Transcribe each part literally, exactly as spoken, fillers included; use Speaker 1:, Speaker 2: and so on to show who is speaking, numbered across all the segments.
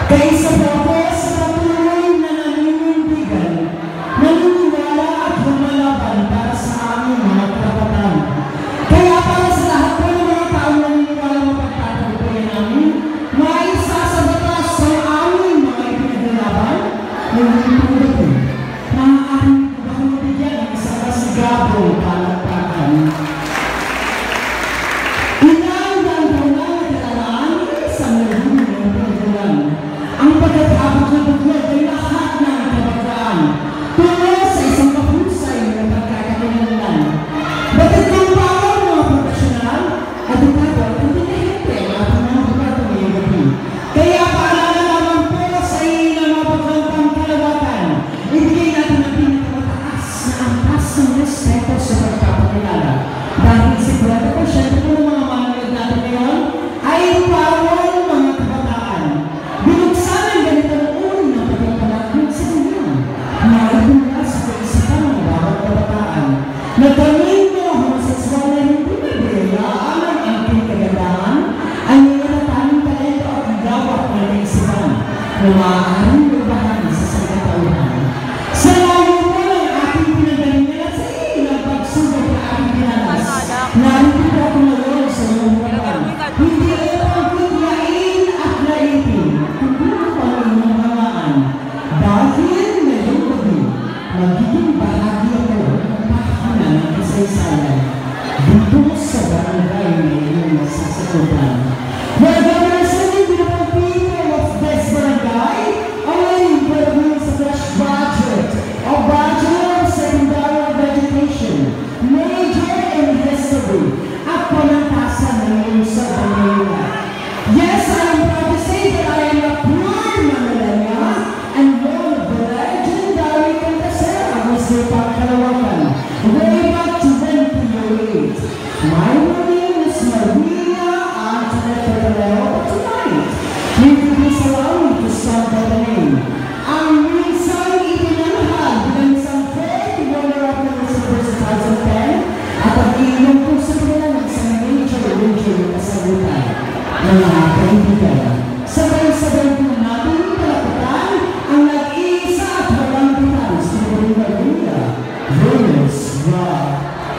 Speaker 1: Kaysa po sa patuloy na naninindigan, naniniwala at lumalaban para sa aming mga karapatan. Kaya para sa lahat po ng mga taong naniniwala mapagtatagumpayan namin, maisa sa batas sa aming mga ipinaglalaban, naniniwala po na ang aming pagkakabigyan ng isang kasigabong palakpakan. Ang pagkatapos na buklod ay lahat ng kabataan tungo sa isang kapusay na pagkakakilanlan. Batid ng bawal mga profesional, edukado at inteligente ang ating mga bukato ngayong gabi. Kaya paalala naman po sa ilang mga pagkantang kalawatan, ibigay natin ang pinakamataas na angkas ng respeto sa pagkapakilala. Dahil sigurado po siya po ng mga manonood natin ngayon ay bawal mga kabataan. Binuksan ang ganitong uri ng pagpapalakot sa kanya. Naibula sa kaisipan ng bawat kabataan. Nagkaroon mo ang homoseksual na hindi nagbayaan ang aking kagandahan, ang nilataning talento at gawak ng kaisipan na maaaring magbahagi sa sangkatauhan. Sa layo po ng aking pinagalingan at sa ilang pagsugod na aking pinalas, narito po ako ngayon sa iyong buwan. Hindi ito ang kutlain at laipin. Dahil ngayong gabi, magiging bahagi ako ng pahanan ng kasaysayan dito sa barangay na iyong masasakupan. We're representing the people of this barangay, only with a fresh graduate of Bachelor of Secondary Education, major in history, at panantasan ng iyong sa Manila. Yes, I am proud to say that I am a poor Manila and one of the legendary Contesera who's the Pagkalawakan, way back to twenty oh eight. My name is Maria Antoinette Pedaleo. Tonight, we will be allowed to start by the name. Ang minsang ipinanahal bilang isang third runner-up ng two thousand ten at ang iyong po sa pila ng isang major region na kasagutan. Mga kaibigan, sabay-sabay po natin palapitan ang nag-iisa at walang bitan sa Maria, Venus Rock.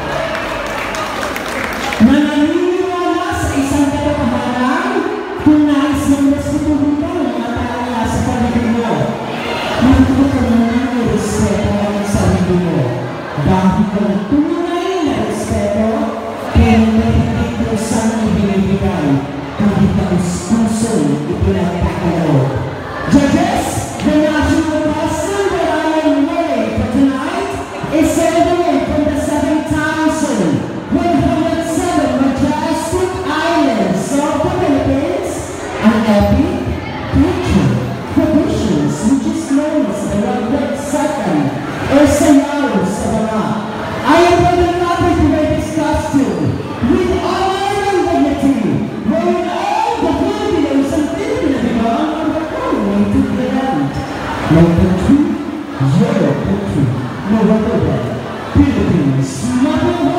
Speaker 1: Nananiniwala sa isang katotohanan kung nais ng respetuhin ng mga tao sa paligid mo. Nandito ka naman ang respeto ang sarili mo. Dahil ka ng tunay na respeto, kaya nahigit mo saan ibinibigay. Hindi ka puso ipinagkakalo. Judges, the national person that I am wearing for tonight is celebrated from the seven thousand one hundred seven majestic islands of the Philippines, an epic picture traditions which is known as the Red Second or Sayaw Sabana. I am very happy to be discussed to with honor and dignity. When all the Filipinos and Filipinas are coming to the land. My country, your country, no other way. Philippines, number one.